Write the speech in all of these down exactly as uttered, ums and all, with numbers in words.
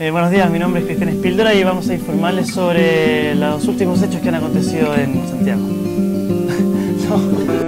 Eh, buenos días, mi nombre es Cristian Espíldora y vamos a informarles sobre los últimos hechos que han acontecido en Santiago. No.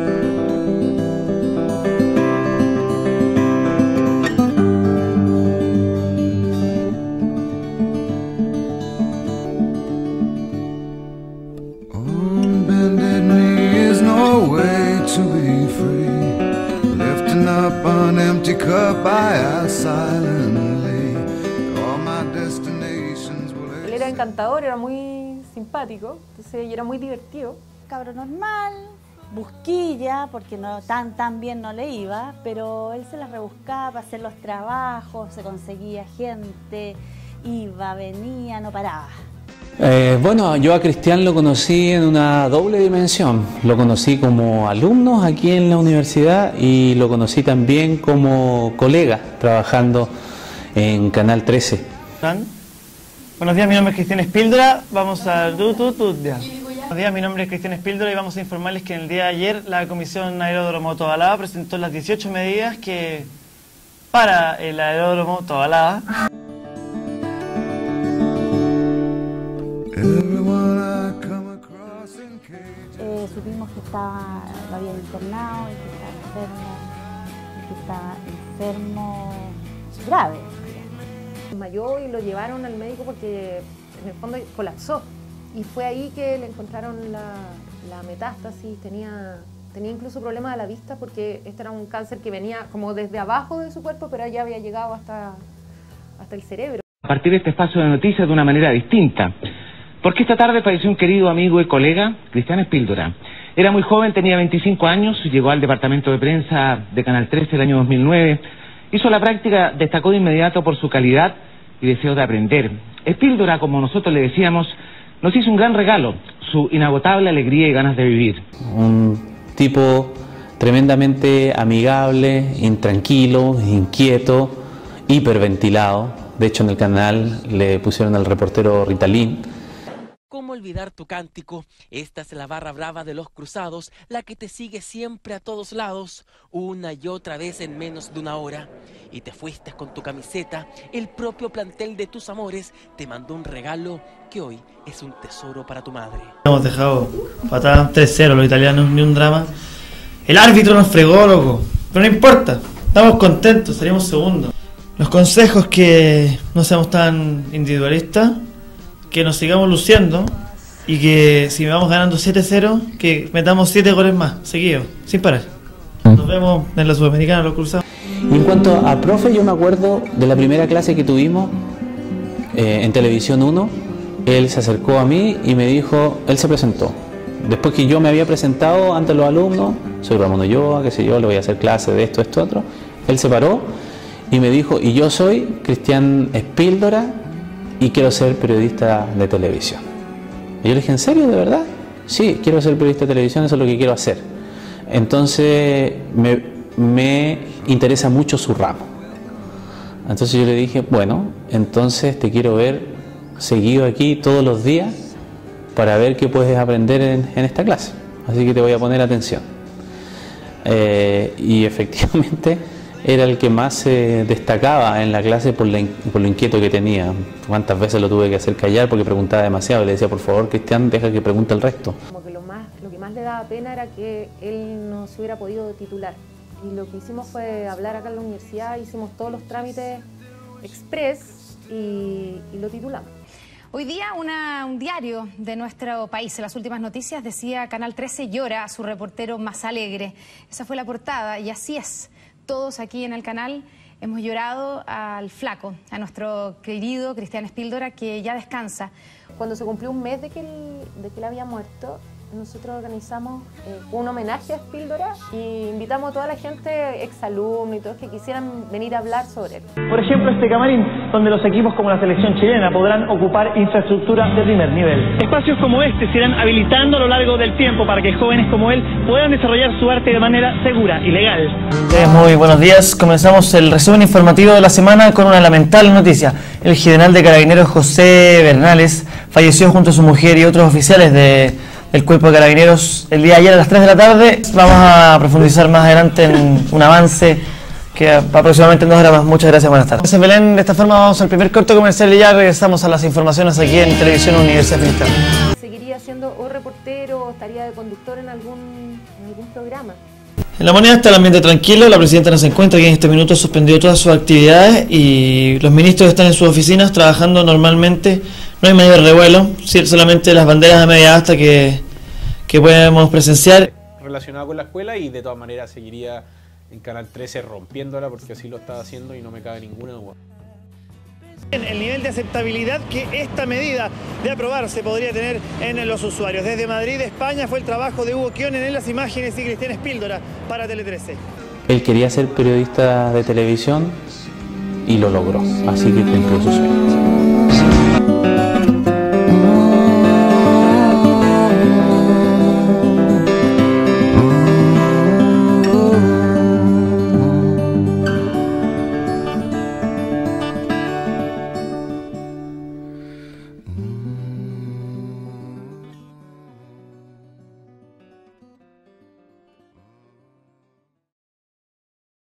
Él era encantador, era muy simpático, entonces y era muy divertido. Cabro normal, busquilla, porque no tan tan bien no le iba, pero él se las rebuscaba para hacer los trabajos, se conseguía gente, iba, venía, no paraba. Eh, bueno, yo a Cristian lo conocí en una doble dimensión. Lo conocí como alumno aquí en la universidad y lo conocí también como colega trabajando en Canal trece. Buenos días, mi nombre es Cristian Espíldora. Vamos a... Tu, tu, tu, ya. Buenos días, mi nombre es Cristian Espíldora y vamos a informarles que en el día de ayer la Comisión Aeródromo Tobalaba presentó las dieciocho medidas que para el Aeródromo Tobalaba. Eh, supimos que estaba, lo habían internado y que estaba enfermo, y que estaba enfermo grave. Desmayó y lo llevaron al médico porque en el fondo colapsó. Y fue ahí que le encontraron la, la metástasis, tenía, tenía incluso problemas de la vista porque este era un cáncer que venía como desde abajo de su cuerpo, pero ya había llegado hasta, hasta el cerebro. A partir de este espacio de noticias de una manera distinta. Porque esta tarde falleció un querido amigo y colega, Cristian Espíldora. Era muy joven, tenía veinticinco años, llegó al departamento de prensa de Canal trece el año dos mil nueve. Hizo la práctica, destacó de inmediato por su calidad y deseo de aprender. Espíldora, como nosotros le decíamos, nos hizo un gran regalo, su inagotable alegría y ganas de vivir. Un tipo tremendamente amigable, intranquilo, inquieto, hiperventilado. De hecho, en el canal le pusieron al reportero Ritalin. ¿Cómo olvidar tu cántico? Esta es la barra brava de los cruzados, la que te sigue siempre a todos lados, una y otra vez en menos de una hora. Y te fuiste con tu camiseta, el propio plantel de tus amores te mandó un regalo que hoy es un tesoro para tu madre. Hemos dejado patada tres cero los italianos, ni un drama. El árbitro nos fregó, loco, pero no importa, estamos contentos, salimos segundos. Los consejos: que no seamos tan individualistas, que nos sigamos luciendo y que si vamos ganando siete cero, que metamos siete goles más, seguidos, sin parar. Nos vemos en la Sudamericana, los cruzados. Y en cuanto a profe, yo me acuerdo de la primera clase que tuvimos eh, en Televisión uno. Él se acercó a mí y me dijo, él se presentó. Después que yo me había presentado ante los alumnos, soy Ramón Ulloa, qué sé yo, le voy a hacer clase de esto, esto, otro. Él se paró y me dijo, y yo soy Cristian Espíldora y quiero ser periodista de televisión. Y yo le dije, ¿en serio, de verdad? Sí, quiero ser periodista de televisión, eso es lo que quiero hacer. Entonces me, me interesa mucho su ramo. Entonces yo le dije, bueno, entonces te quiero ver seguido aquí todos los días para ver qué puedes aprender en, en esta clase. Así que te voy a poner atención. Eh, y efectivamente era el que más se eh, destacaba en la clase por, la, por lo inquieto que tenía. Cuántas veces lo tuve que hacer callar porque preguntaba demasiado y le decía, por favor, Cristian, deja que pregunte el resto. Como que lo, más, lo que más le daba pena era que él no se hubiera podido titular. Y lo que hicimos fue hablar acá en la universidad, hicimos todos los trámites express y, y lo titulamos. Hoy día una, un diario de nuestro país, en las últimas noticias, decía Canal trece llora a su reportero más alegre. Esa fue la portada y así es. Todos aquí en el canal hemos llorado al flaco, a nuestro querido Cristian Espíldora, que ya descansa. Cuando se cumplió un mes de que él, de que él había muerto, nosotros organizamos eh, un homenaje a Espíldora y invitamos a toda la gente, exalumnos y todos que quisieran venir a hablar sobre él. Por ejemplo, este camarín, donde los equipos como la selección chilena podrán ocupar infraestructura de primer nivel. Espacios como este se irán habilitando a lo largo del tiempo para que jóvenes como él puedan desarrollar su arte de manera segura y legal. Eh, muy buenos días. Comenzamos el resumen informativo de la semana con una lamentable noticia. El general de Carabineros José Bernales falleció junto a su mujer y otros oficiales de el Cuerpo de Carabineros el día de ayer a las tres de la tarde. Vamos a profundizar más adelante en un avance que aproximadamente dos horas más. Muchas gracias, buenas tardes. Gracias, Belén. De esta forma vamos al primer corte comercial y ya regresamos a las informaciones aquí en Televisión Universidad Finisterre. ¿Seguiría siendo o reportero o estaría de conductor en algún, en algún programa? En La Moneda está el ambiente tranquilo, la presidenta no se encuentra, que en este minuto suspendió todas sus actividades y los ministros están en sus oficinas trabajando normalmente. No hay mayor revuelo, solamente las banderas a media asta que, que podemos presenciar. Relacionado con la escuela y de todas maneras seguiría en Canal trece rompiéndola porque así lo está haciendo y no me cabe ninguna duda. El nivel de aceptabilidad que esta medida de aprobarse podría tener en los usuarios. Desde Madrid, España, fue el trabajo de Hugo Kionen en las imágenes y Cristian Espíldora para Tele trece. Él quería ser periodista de televisión y lo logró, así que cumplió su sueño.